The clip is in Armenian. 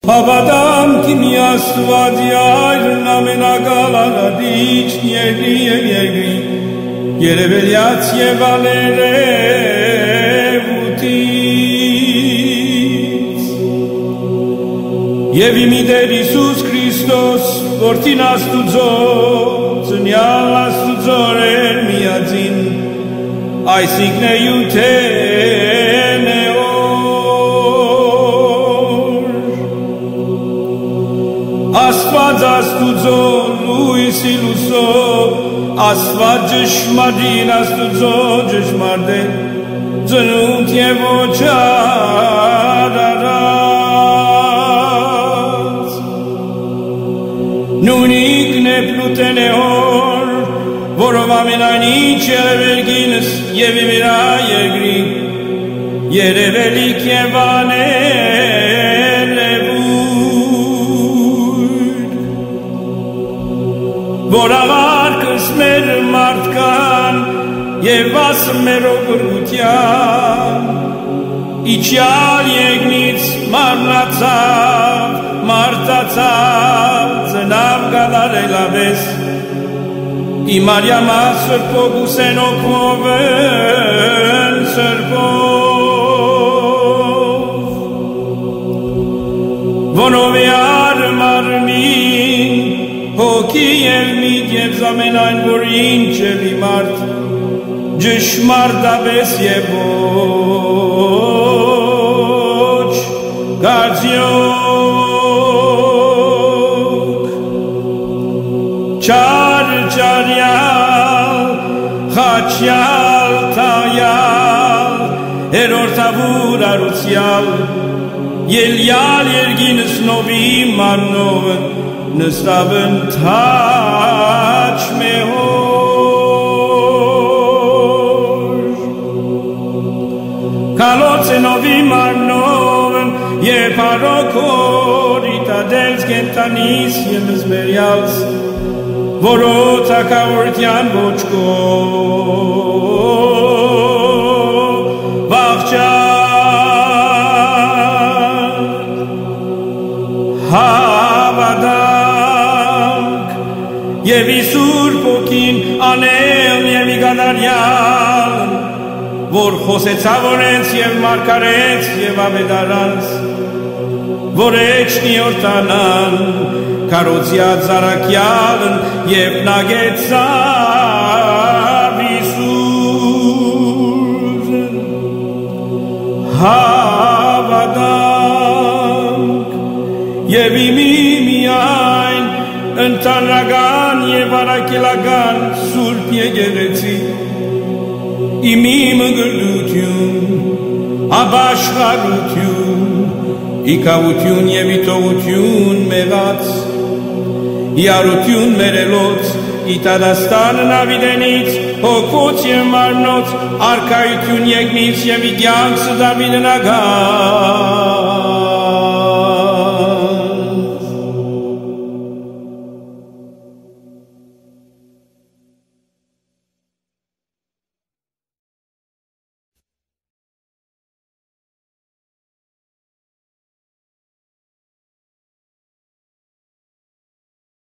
Հավատամ կիմի Աստված Այրն ամենագալարադիչն երկրի և երկրի, երևելյաց և աներևութից։ Եվ իմի Տեր Հիսուս Քրիստոս, որդին Աստուծո, ծնյալ Աստուծո էր միածին, այսինքն է յութեն է Աստված Աստուծո լույսի լուսով, Աստված ճշմարիտ Աստուծո ճշմարտ է, ծնունդ և ոչ արարած։ Նույնիկն է պլուտեն է հոր, որով ամենայն ինչ երևելգինս և իմիրա երկրի, երևելիք և որ ավարկս մեր մարդկան և ասը մեր օգրգության, իչյալ եգնից մարմնացավ, մարդացավ, ծնավ գադարելավես, իմ արյամա սրպով ուսեն օգմովեն սրպով, vonով է արմարմին, հոգի և միտ և զամենայն, որ ինչ է վիմարդ, ճշմարտապես և ոչ գարձյոք, չար չարյալ, խաչյալ տայալ, հերորդավուր արուցյալ, ելյալ երգինս նովի մարնովը, նստավն թաչ մեհոր կալոց է նովի մարնովն և հարոքոր իտադելց գենտանիս և մզբերյալց որոց ակավորտյան ոչքով վաղճան հավադանք և իսուր պոքին անել և իգադարյան, որ խոսեցավորեց և մարգարեց և ավետարանց, որ էջնի որդանան, կարոցյատ զարակյալն և նագեցավ Իսուսն, հավադանք և իմի միայն ընտանական և առաքելական սուրբ եկեղեցի, իմի մգրդություն, ապաշխարություն, իկավություն և իտողություն մեղած, իարություն մերելոց, իտադաստանն ավիդենից, հոգոց և մարնոց, արկայություն եկնից և իգյանք սդավիդնական,